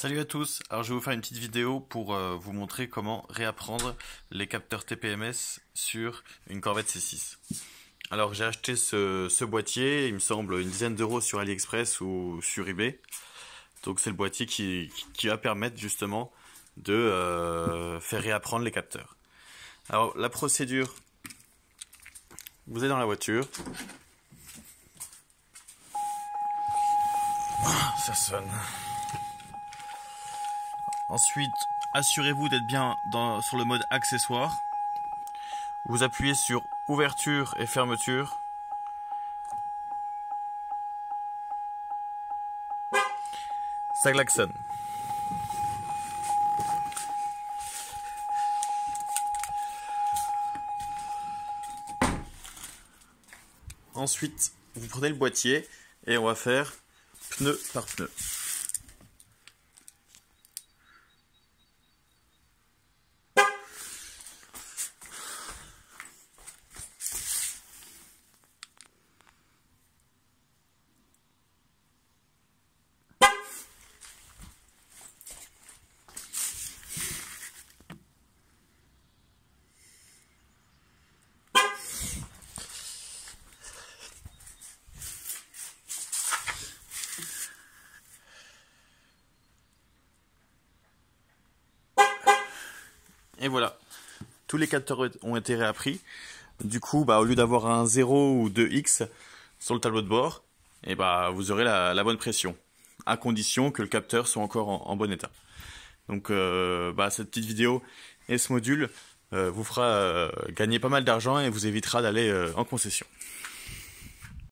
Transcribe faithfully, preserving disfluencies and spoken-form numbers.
Salut à tous, alors je vais vous faire une petite vidéo pour euh, vous montrer comment réapprendre les capteurs T P M S sur une Corvette C six. Alors j'ai acheté ce, ce boîtier, il me semble une dizaine d'euros sur AliExpress ou sur eBay. Donc c'est le boîtier qui, qui va permettre justement de euh, faire réapprendre les capteurs. Alors la procédure, vous êtes dans la voiture. Ça sonne. Ensuite, assurez-vous d'être bien dans, sur le mode accessoire. Vous appuyez sur ouverture et fermeture. Ça klaxonne. Ensuite, vous prenez le boîtier et on va faire pneu par pneu. Et voilà, tous les capteurs ont été réappris. Du coup, bah, au lieu d'avoir un zéro ou deux X sur le tableau de bord, et bah, vous aurez la, la bonne pression, à condition que le capteur soit encore en, en bon état. Donc euh, bah, cette petite vidéo et ce module euh, vous fera euh, gagner pas mal d'argent et vous évitera d'aller euh, en concession.